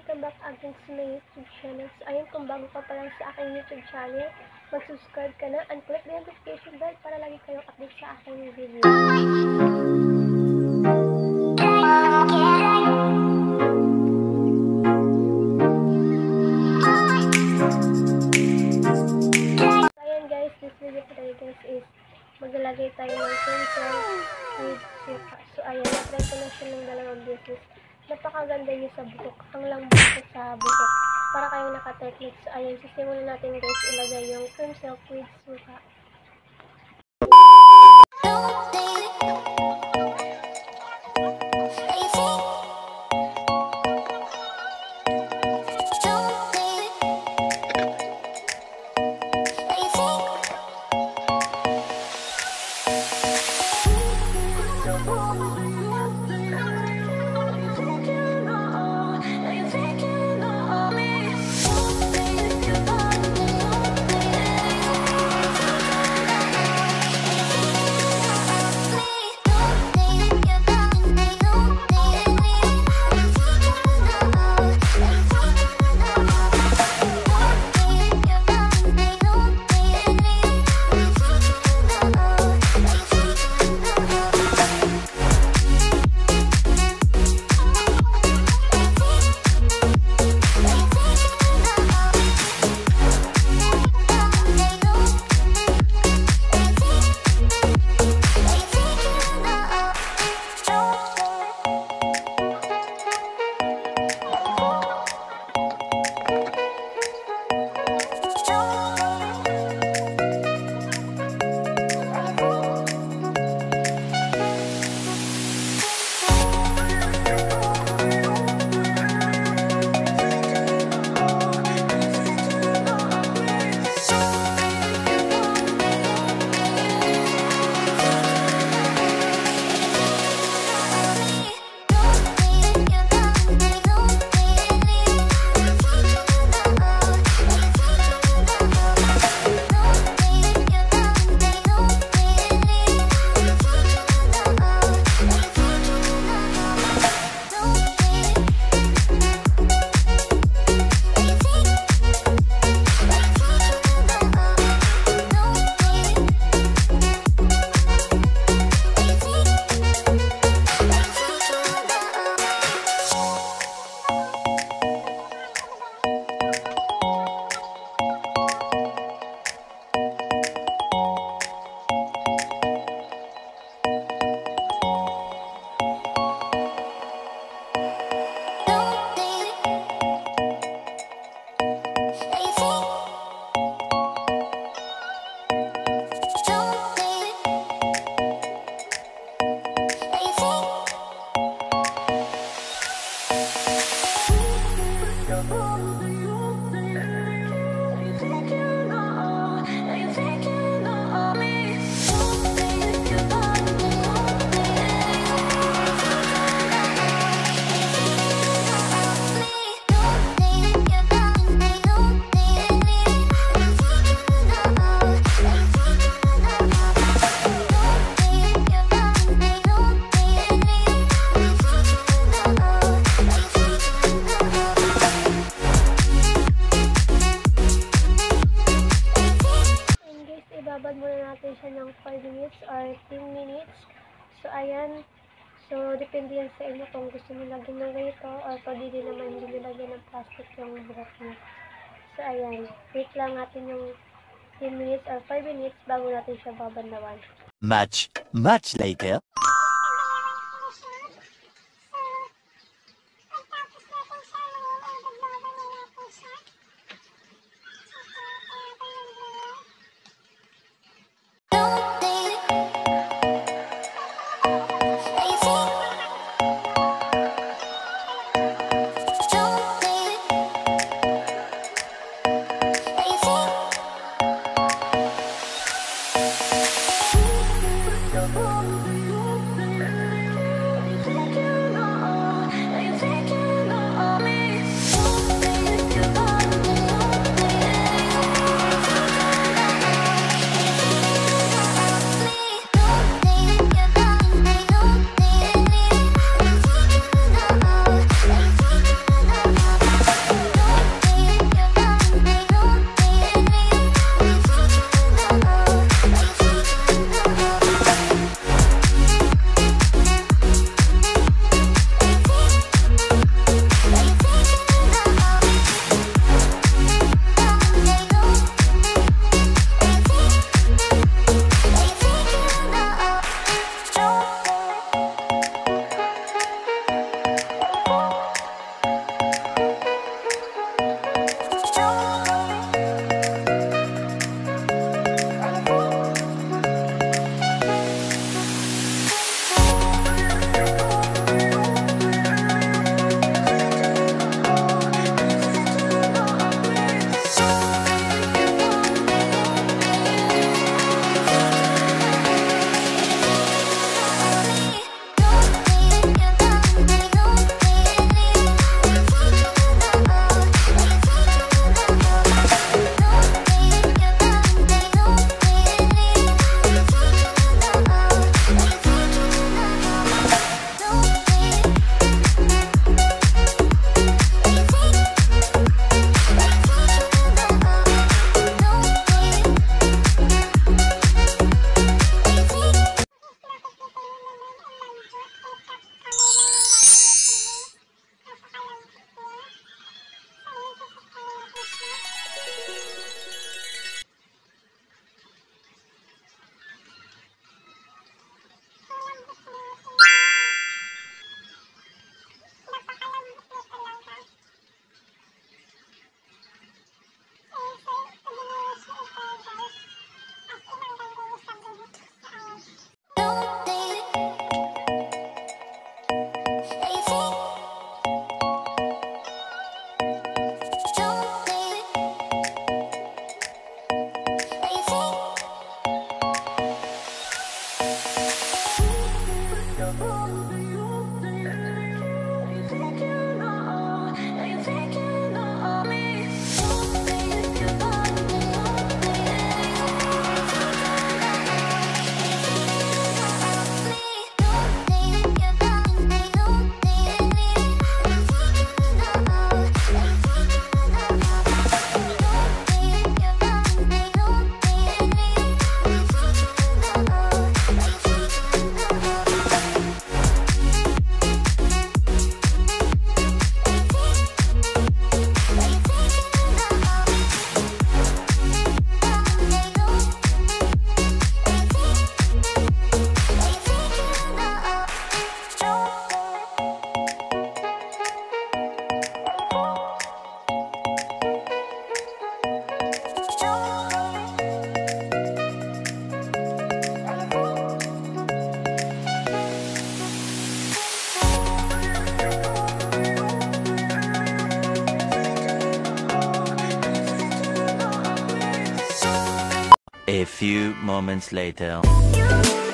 welcome back again sa my YouTube channel. So, ayun, kung bago ka pa lang sa aking YouTube channel, mag-subscribe ka na and click the notification bell para lagi kayong update sa aking video. So, ayan guys, this video today guys is maglalagay tayo ng pencil with suka. So, ayan, na-try ko na siya ng dalawang beses. Napakaganda niya sa buhok. Ang lambot ko sa buhok. Para kayong naka-technique. So, ayan, sisimulan natin guys ilagay yung cream silk with suka. Ibabad muna natin siya ng 5 minutes or 10 minutes. So, ayan. So, depende yan sa inyo kung gusto nyo lagyan ng ganito or pwede din naman hindi nyo lagyan ng plastic yung buhok nyo. So, ayan. Wait lang natin yung 10 minutes or 5 minutes bago natin siya babandawan. Much later. few moments later.